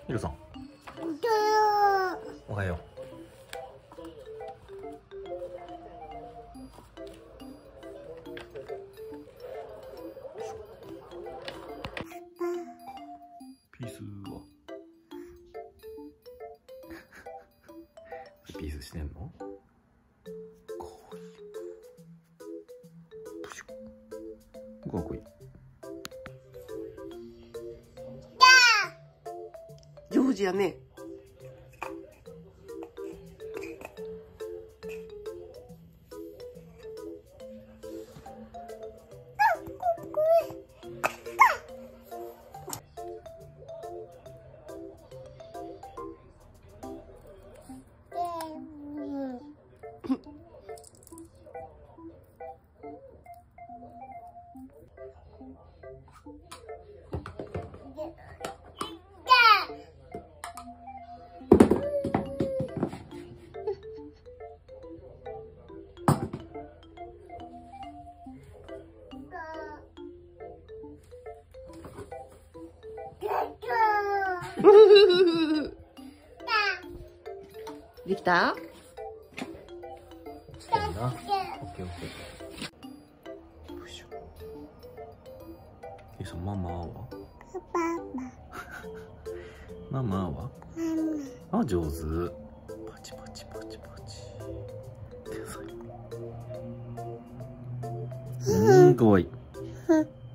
ひろさん。おはよう。ピースはピースしてんの？かわいい。プシュ。かっこいい。 上手やね。できた？ してるな。オッケーオッケー。プシュ。ひろさん、ママは？ママは？あ、上手。パチパチパチパチ。天才。かわいい。